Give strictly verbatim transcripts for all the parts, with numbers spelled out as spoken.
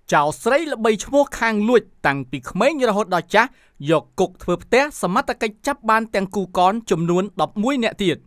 ចៅស្រីល្បីឈ្មោះខាងលួចតាំងពីក្មេងរហូតដល់ចាស់យកគុកធ្វើផ្ទះសមត្ថកិច្ចចាប់បានទាំងគូកនចំនួនដប់មួយនាក់ទៀត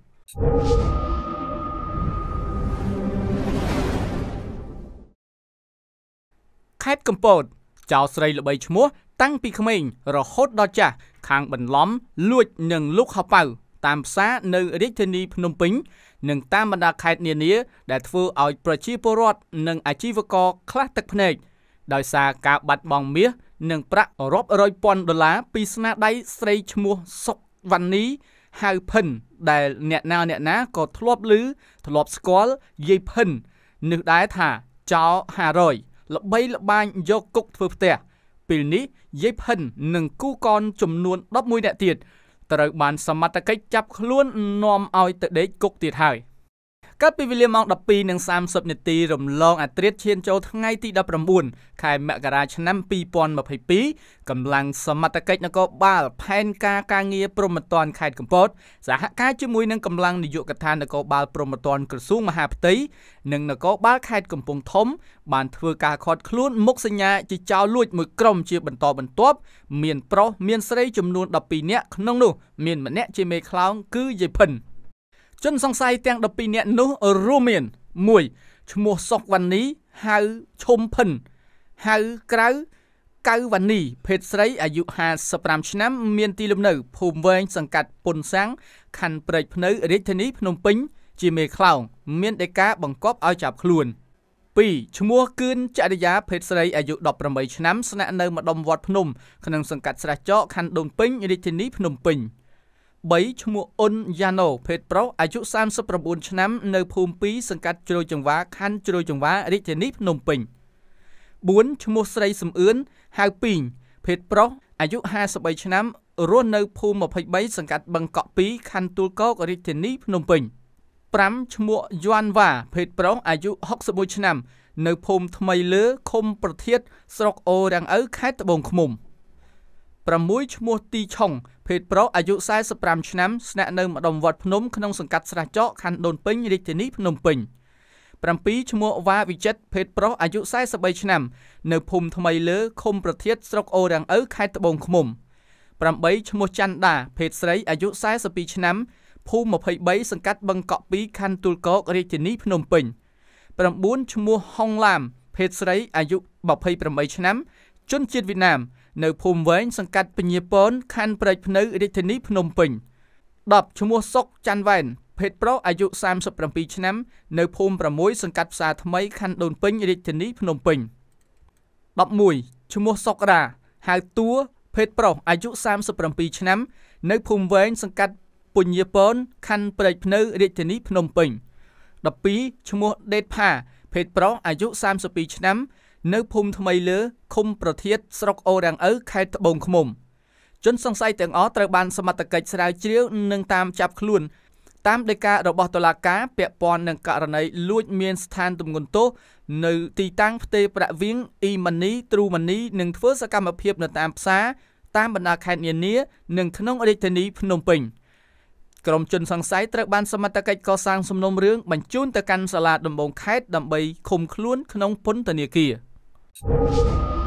ខេត្តកំពតចៅស្រីល្បីឈ្មោះតាំងពីក្មេងរហូតដល់ចាស់ខាងបន្លំលួចនិងលុកហៅប៉ៅតាមផ្សារនៅរាជធានីភ្នំពេញនិងតាមបណ្ដាខេត្តនានាដែលធ្វើឲ្យប្រជាពលរដ្ឋនិងអាជីវករខ្លះទឹកភ្នែកដោយសារការបាត់បង់មាសនិងប្រាក់រាប់រយពាន់ដុល្លារពីស្នាដៃស្រីឈ្មោះសុកវណ្ណីហៅភិនដែលអ្នកណាអ្នកណាក៏ធ្លាប់ឮធ្លាប់ស្គាល់យាយភិននេះដែរថាចោហារយល្បីល្បាញយកគុកធ្វើផ្ទះពេលនេះយាយភិននិងគូកនចំនួនដប់មួយនាក់ទៀតត្រូវបានសមត្ថកិច្ចចាប់ខ្លួននាំឲ្យទៅដេកគុកទៀតហើយកាលពីវេលាម៉ោងដប់ពីរនិងសាមសិបនាទីរំលងអាត្រិតឈានចូលថ្ងៃទីដប់ប្រាំបួនខែមករាឆ្នាំពីរពាន់ម្ភៃពីរកម្លាំងសមត្ថកិច្ចនគរបាលផែនការការងារព្រហ្មទណ្ឌខេត្តកំពតសហការជាមួយនឹងកម្លាំងនាយកដ្ឋាននគរបាលព្រហ្មទណ្ឌក្រសួងមហាផ្ទៃនិងនគរបាលខេត្តកំពង់ធំបានធ្វើការឃាត់ខ្លួនមុខសញ្ញាជាចោរលួចមួយក្រុមជាបន្តបន្ទាប់មានប្រុសមានស្រីចំនួនដប់ពីរនាក់ក្នុងនោះមានម្នាក់ជាមេខ្លោងគឺយាយភិនជនសង្ស័យទាំងដប់ពីរនាក់នោះរួមមានមួយឈ្មោះសុកវណ្ណីហៅឈុំភិនហៅក្រៅកៅវណ្ណីភេទស្រីអាយុហាសិបប្រាំឆ្នាំមានទីលំនៅភូមិវែងសង្កាត់ពុនសាំងខណ្ឌព្រែកភ្នៅរាជធានីភ្នំពេញជាមេខ្លោងមានដីកាបង្គាប់ឲ្យចាប់ខ្លួនពីរឈ្មោះគឿនចរិយាភេទស្រីអាយុដប់ប្រាំបីឆ្នាំស្នាក់នៅម្ដុំវត្តភ្នំក្នុងសង្កាត់ស្រះចកខណ្ឌដូនពេញរាជធានីភ្នំពេញបីឈ្មោះអ៊ុនយ៉ាណូភេទប្រុសអាយុសាមសិប៩ឆ្នាំនៅភូមិពីរសង្កាត់ជ្រោយចង្វាខណ្ឌជ្រោយចង្វារាជធានីភ្នំពេញបួនឈ្មោះស្រីសំអឿនហៅពីងភេទប្រុសអាយុហាសិបបីឆ្នាំរស់នៅភូមិម្ភៃបីសង្កាត់បឹងកក់ពីរខណ្ឌទួលគោករាជធានីភ្នំពេញប្រាំឈ្មោះយួនវ៉ាភេទប្រុសអាយុហុកសិបមួយឆ្នាំនៅភូមិថ្មីលើឃុំប្រធាតស្រុកអូរាំងឪខេត្តត្បូងឃ្មុំប្រាំមួយឈ្មោះទីឆុងភេទប្រុសអាយុសែសិបប្រាំឆ្នាំស្នាក់នៅម្ដុំវត្តភ្នំក្នុងសង្កាត់ស្រះចកខណ្ឌដូនពេញរាជធានីភ្នំពេញប្រាំពីរឈ្មោះវ៉ាវិចិត្រភេទប្រុសអាយុសែសិបបីឆ្នាំនៅភូមិថ្មីលើឃុំប្រធាតស្រុកអូរាំងឪខេត្តត្បូងឃ្មុំប្រាំបីឈ្មោះច័ន្ទដាភេទស្រីអាយុសែសិបពីរឆ្នាំភូមិម្ភៃបីសង្កាត់បឹងកក់ពីរខណ្ឌទួលគោករាជធានីភ្នំពេញប្រាំបួនឈ្មោះហុងឡាមភេទស្រីអាយុម្ភៃប្រាំបីឆ្នាំជនជាតិវៀតណាមនៅភូមិវែងសង្កាត់ពញាពនខណ្ឌព្រែកភ្នៅរាជធានីភ្នំពេញដប់ឈ្មោះសុកច័ន្ទវ៉ែនភេទប្រុសអាយុសាមសិបប្រាំពីរឆ្នាំនៅភូមិប្រាំមួយសង្កាត់ផ្សារថ្មីខណ្ឌដូនពេញរាជធានីភ្នំពេញដប់មួយឈ្មោះសុករាហៅតួភេទប្រុសអាយុសាមសិបប្រាំពីរឆ្នាំនៅភូមិវែងសង្កាត់ពញាពនខណ្ឌព្រែកភ្នៅរាជធានីភ្នំពេញដប់ពីរឈ្មោះដេតផាភេទប្រុសអាយុសាមសិបពីរឆ្នាំនៅភូមិថ្មីលើឃុំប្រធាតស្រុកអូរាំងឪខេត្តត្បូងឃ្មុំជនសង្ស័យទាំងអស់ត្រូវបានសមត្ថកិច្ចស្រាវជ្រាវនិងតាមចាប់ខ្លួនតាមដីការបស់តុលាការពាក់ព័ន្ធនឹងករណីលួចមានស្ថានទម្ងន់ទោសនៅទីតាំងផ្ទេរប្រាក់វាង e-money True Money និងធ្វើសកម្មភាពនៅតាមផ្សារតាមបណ្ដាខេត្តនានានិងក្នុងរាជធានីភ្នំពេញក្រុមជនសង្ស័យត្រូវបានសមត្ថកិច្ចកសាងសំណុំរឿងបញ្ជូនទៅកាន់សាលាដំបងខេត្តដើម្បីឃុំខ្លួនក្នុងពន្ធនាគារ